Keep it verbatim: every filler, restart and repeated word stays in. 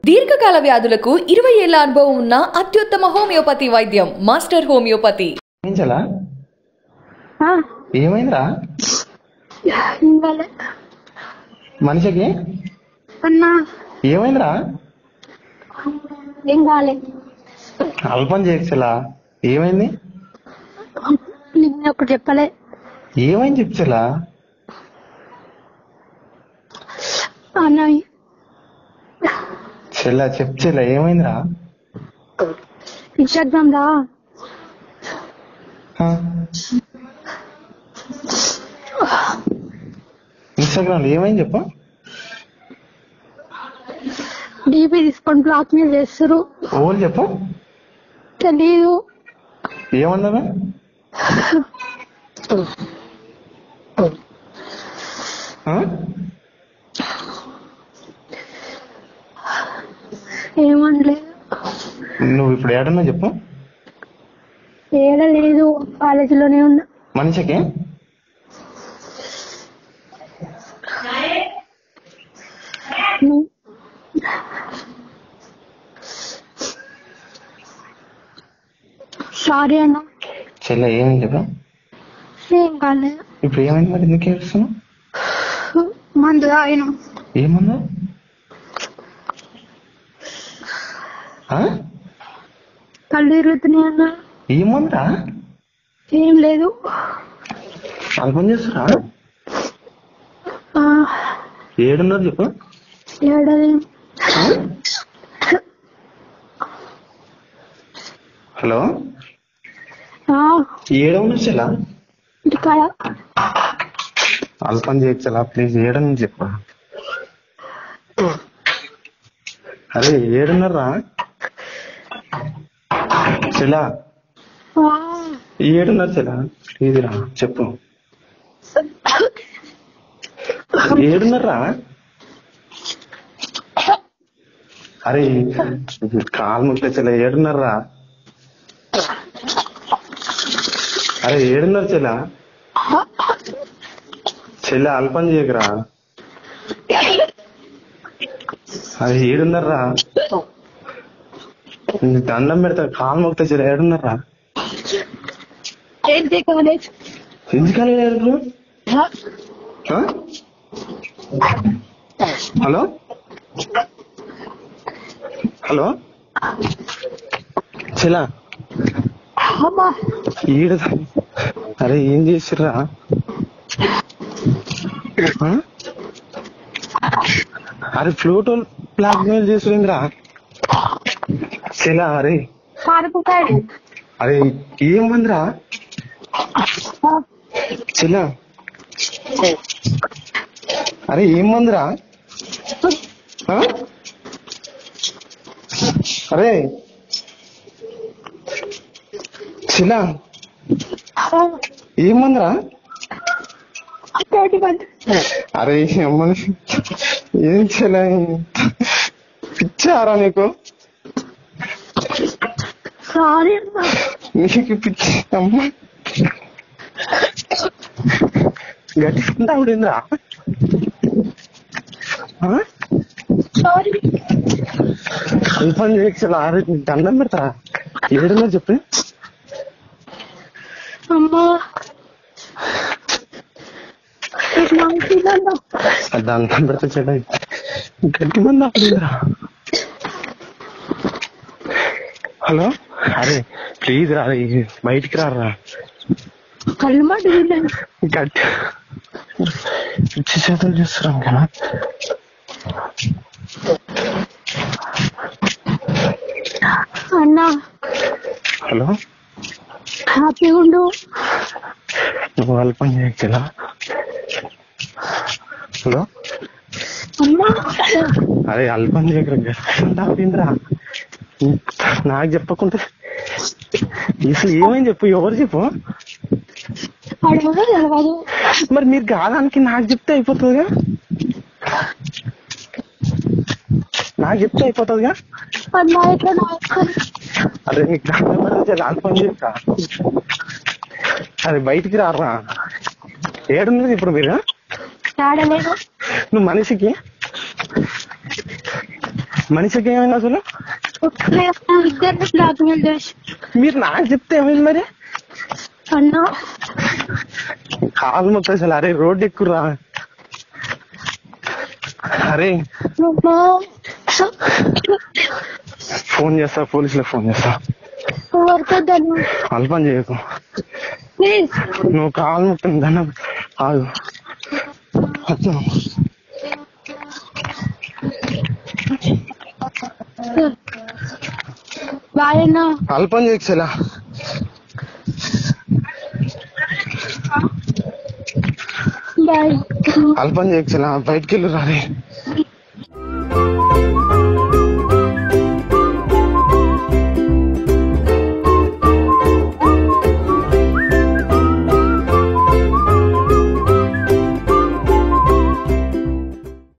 దీర్ఘకాల వ్యాధులకు ఇరవై ఏళ్ల అనుభవం ఉన్న అత్యుత్తమ హోమియోపతి వైద్యం మాస్టర్ హోమియోపతి. ఏమైందిరా మనిషికి? అన్నా ఏమైందిరా? ఏం కాలే. అల్పం చేయచ్చలా. ఏమైంది? నిన్న ఒకటి చెప్పలే. ఏమైంది చెప్చలా? అన్నా చెల్లా చెప్చెలా ఏమైందిరా? ఇన్స్టాగ్రామ్ రా ఇన్స్టాగ్రామ్ లో ఏమైంది చెప్పు. డీపీ తీసుకొని బ్లాక్ మెయిల్ చేస్తారు. ఓలు చెప్పు. తెలీదు. ఏమన్నారా? ఏమనలేదు. నువ్వు ఇప్పుడు ఏడన్నా చెప్పు. ఏడ లేదు, కాలేజీలోనే ఉన్నా. మనిషికి సారీ అన్న. చెల్ల ఏమైంది చెప్పు. ఏం కాలేదు. ఇప్పుడు ఏమైంది మరి? ఎందుకు ఏడుస్తున్నావు? మందు తాగిన. ఏమన్నా? కళ్ళు తిరుగుతున్నాయి అన్న. ఏమందా? ఏం లేదు. అల్పం చేస్తురా? ఏడున్నారు చెప్పు. ఏడది. హలో ఏడవున్నారు చెలా? ఇంటికాడ. అల్పం చేయచ్చలా ప్లీజ్. ఏడని చెప్పు. అరే ఏడున్నారా చెలా? ఏడున్నారు చెలా? ప్లీజ్ రా చెప్పు. ఏడున్నారా? అరే కాలు ముట్లే చెలా. ఏడున్నారా? అరే ఏడున్నారు చెలా? చెల్లి అల్పం చేయకరా. అది ఏడున్నారా? దండం పెడతా కాలు మొక్తా చెల్లి. ఏడున్నారా? ఎందుకని లేదు? హలో హలో చెలా ఈడ. అరే ఏం చేసిర్రా? అరే ఫ్లూట్ బ్లాక్ మెయిల్ చేసిందిరా చెలా. అరే అరే ఏమందిరా చెలా? అరే ఏమందిరా? అరే చెలా ఏమందిరా? అరే అమ్మని ఏం చెలా పిచ్చారా నీకు? సారీ నీకు పిచ్చి అమ్మ. గట్టిందా ఆవిడిందిరా? అల్పం చేయచ్చలా. అరే దండం పెడతా. ఏడున్నా చెప్పి. అమ్మా దండం పెడతా చెల్ల. గట్టి మంది ఆవిడిందిరా. హలో అరే ప్లీజ్ రా బయటికి రారా. కళ్ళు మాట గట్టి పిచ్చి చేతులు చేస్తున్నాం కదా. అన్నా హలో హ్యాపీగా ఉండు. నువ్వు అల్పం చేయచ్చలా. హలో అరే అల్పం చేయకరా. నాకు చెప్పకుంటే అసలు ఏమైంది చెప్పు. ఎవరు చెప్పు. మరి మీరు కాదానికి నాకు చెప్తే అయిపోతుందిగా. నాకు చెప్తే అయిపోతుందిగా. అరే నీకు అల్పం చేయక. అరే బయటికి రారా. ఏడున్నది ఇప్పుడు మీరు? నువ్వు మనిషికి మనిషికి ఏమైంది అసలు? ఇద్దరిని బ్లాక్మెయిల్ చేసి మీరు నాకు చెప్తే ఏమైంది మరి? అన్నా కాలు మొత్తం అసలు. అరే రోడ్డు ఎక్కురా. అరే ఫోన్ చేస్తా, పోలీసులకు ఫోన్ చేస్తా. వర్కద్దాను అల్పం చేయకు ప్లీజ్. నువ్వు కాలు మొత్తం దండం ఆగు. బాయ్ అన్నా. అల్పం చేయకు. బాయ్. అల్పం చేయకు. బయటికి వెళ్ళు రారే.